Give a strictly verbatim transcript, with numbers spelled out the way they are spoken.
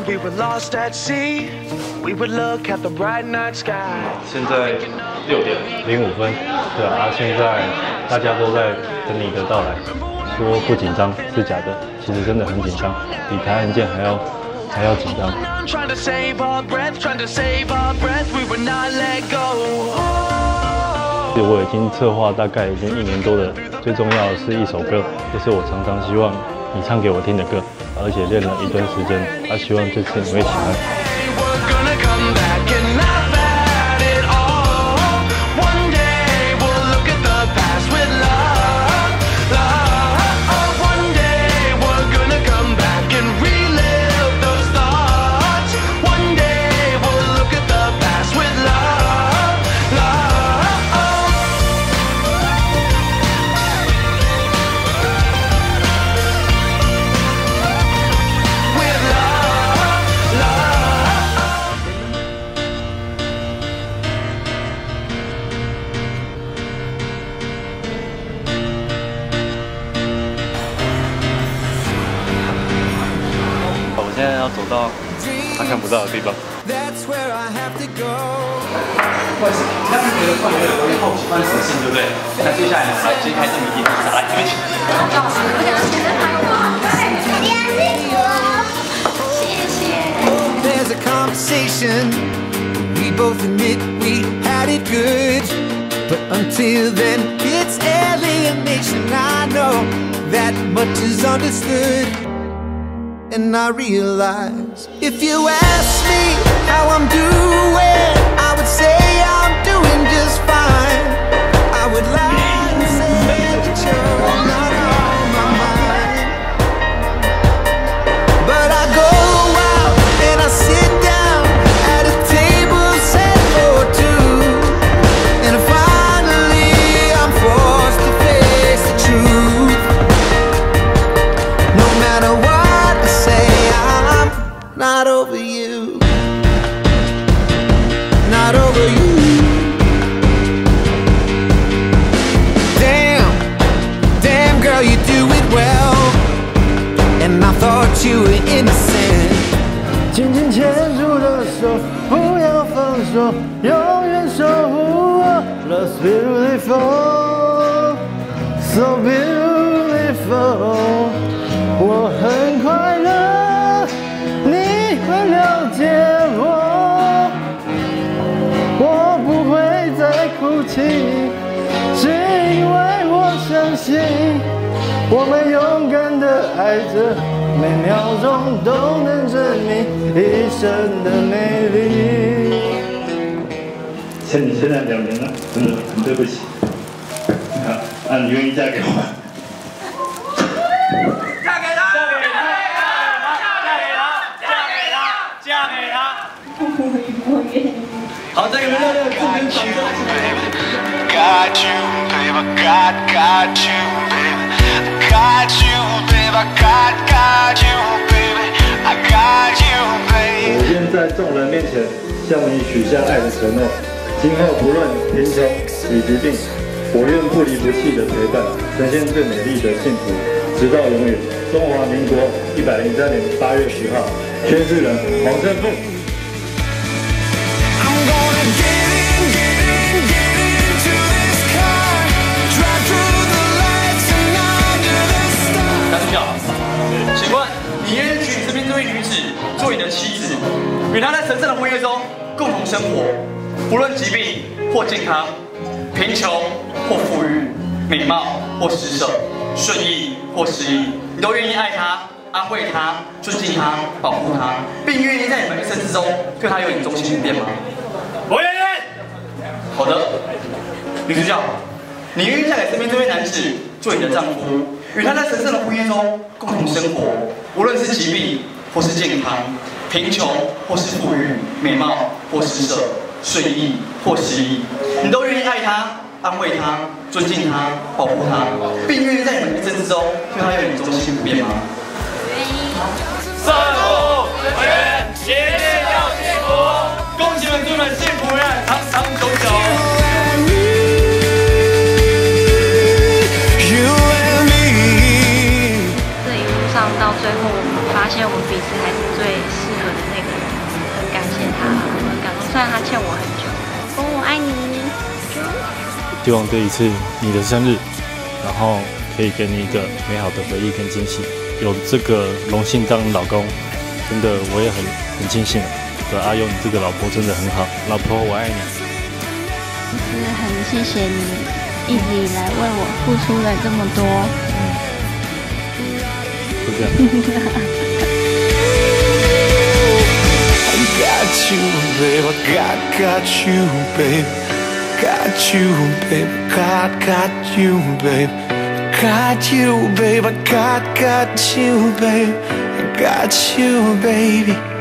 we were lost at sea, we would look at the bright night sky. 现在六点零五分，对啊，啊现在大家都在等你的到来。说不紧张是假的，其实真的很紧张，比台案件还要还要紧张。 Trying to save our breath, trying to save our breath, we would not let go. 我已经策划大概已经一年多了，最重要的是一首歌，也是我常常希望你唱给我听的歌，而且练了一段时间，啊，希望这次你会喜欢。 现在要走到他看不到的地方。 不好意思，那是觉得换有点容易好奇换实性，对不对？那接下来来揭开这谜底，来这边请。There's a conversation. We both admit we had it good, but until then it's alienation. I know that much is understood. And I realize if you ask me how I'm doing, I would say I'm doing just fine. I would lie and say that you're not on my mind. But I go out and I sit down at a table set for two, and finally I'm forced to face the truth. No matter what, not over you, not over you. Damn, damn girl, you do it well, and I thought you were innocent. 紧紧牵住的手，不要放手，永远守护我。Love's beautiful, so beautiful. 我很快乐。了解我，我不会再哭泣，是因为我相信，我们勇敢的爱着，每秒钟都能证明一生的美丽。 欠你现在两年了，真的很对不起。啊，啊，你愿意嫁给我吗？ 好，再给你们热烈的掌声！ Got you, baby, got, got you, baby. Got you, baby, got, got you, baby. I got you, baby. 我愿在众人面前向你许下爱的承诺，今后不论贫穷与疾病，我愿不离不弃的陪伴，呈现最美丽的幸福，直到永远。中华民国一百零三年八月十号，宣誓人黄胜富。 请问，你愿意娶这名这位女子做你的妻子，与她在神圣的婚约中共同生活，不论疾病或健康，贫穷或富裕，美貌或施舍，顺意或失意，你都愿意爱她、安慰她、尊敬她、保护她，并愿意在你们一生之中对她有你忠心不变吗？我愿意。好的，女主角，你愿意嫁给身边这位男子做你的丈夫？ 与他在神圣的婚约中共同生活，无论是疾病或是健康，贫穷或是富裕，美貌或施舍，顺意或失意，你都愿意爱他、安慰他、尊敬他、保护他，并愿意在你们一生之中对他有你忠心不变吗？愿意。圣母我愿一定要幸福，恭喜们祝你们幸福呀，长长久久。 到最后，我们发现我们彼此还是最适合的。 希望这一次你的生日，然后可以给你一个美好的回忆跟惊喜。有这个荣幸当老公，真的我也很很庆幸。对，阿优，你这个老婆真的很好，老婆我爱你。 就是很谢谢你一直以来为我付出了这么多。 嗯，就这样。 Got you, babe. I got, got you, babe. Got you, babe. Got, got you, babe. Got you, babe. I got, got you, babe. I got you, baby.